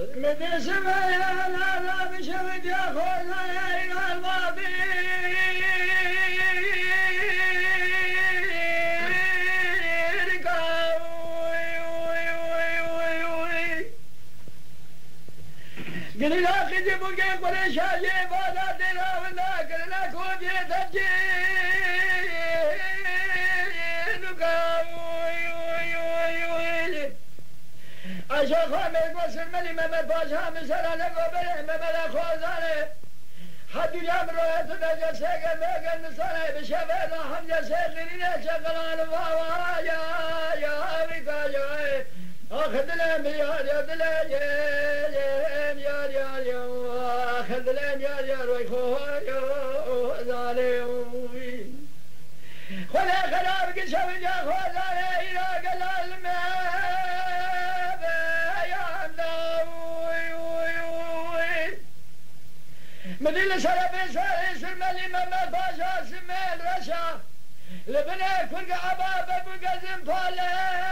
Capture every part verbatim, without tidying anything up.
من سمايا لا لا بشمد يا خونا إلى الماضي قل لا خذ بقي قل شاجي بادا دلا ولا قل لا كوجي تجي عشان خامل قسم ملي ما مباشا مسألة نقبله ما بلا خوزانه حد الأمر ويتبقى سيقى ميقى النصانه بشفاء حمد سيقرين شغلان واوا يا يا أمريكا يا أخذ لهم يا يا دلين يا يا يا أخذ لهم يا يا ويخوه يا ظالم خلا خلا بقسم يا خوزانه إلى قلال الماء مدينة سلبي ساري سلمالي مما باشا سمين رشا لبنى كل عبابة بقزم فالا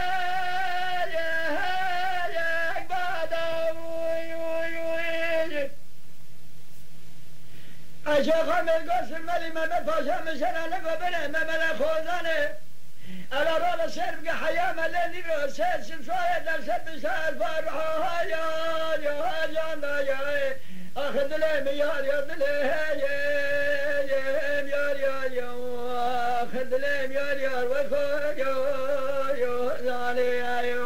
يا يا عبادة أشيخ من قسم مالي مما باشا مشانا لقوا بني مما لخوزاني على رول السير بقى حيام الليل يروح سير سلسايا در سب سير فرحا يا يا يا يا أخذ لهم يا يا دلهم يا يا يا أخذ لهم يا يا وخذ يا يا زالي يا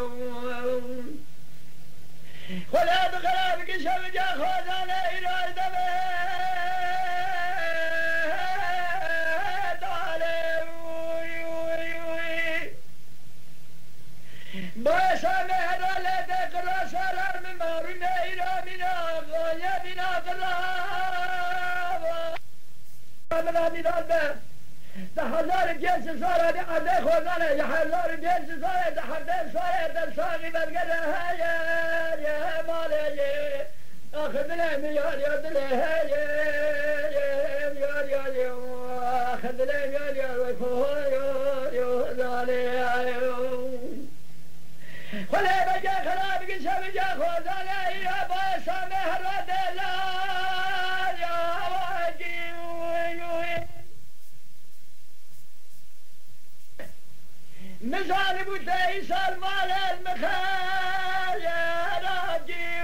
خلا بخلا بقشم جا خوزانا إلى الدمه باشا مهر لدك رسال من مارنا إلى منا غاية بنا غلاب منا بنا الباب تحذار الجنس صار لحد خوزانا يحذار الجنس صار لحد صار تلساقي بالقدر هيا يا مالي أخذ لهم يا يا دلهم يا يا يا أخذ لهم يا يا ويخوه يا يا ظالي خلا بجا خلا بقسم جا خوزانا يا باسا مهر دلا يا واجي مزارب وتيسر مال المخال يا راجي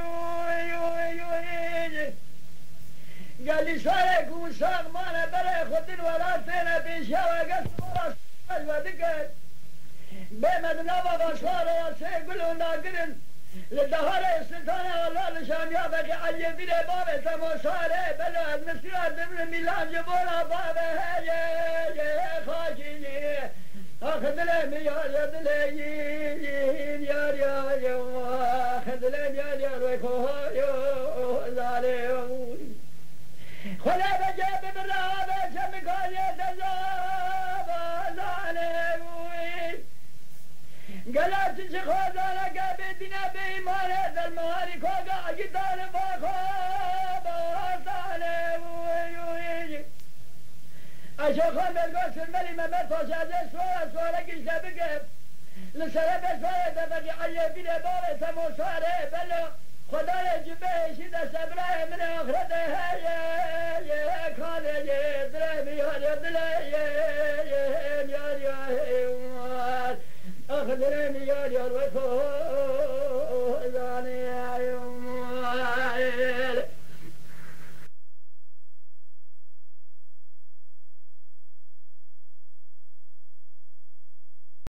قال لي سارك وساق مانا برا خدن ولا تينا بيشاوى قصة ودقت بمد نبض صار سيقولوا ناقرن للدهار السلطانة والله لشام يا بقي عجب بلا بابا تموساري بلا المسيرات من ميلان جبولا بابا هيا يا خاشيني أخذ لهم يا يا دلين يا يا يا أخذ لهم يا يا ويكوه يا ظالم خلا بجاب بالرابع شمكان يتزاب ظالم قالت شخوزانا قابدنا بإيمانة المهاري كوغا عجدان فاخوبا صالح ويويجي أشوخان بالقوس الملي ممتوش هذا سوارا سوارا قشتا بقف لسرب سوارا دفقي عيبين بابا سمو سوارا بلو خدايا جبه شده سبراه من آخرته هيا يا كان يا درهم يا دلهم يا يا أخذ لهم يا يا وخوزاني يا يوم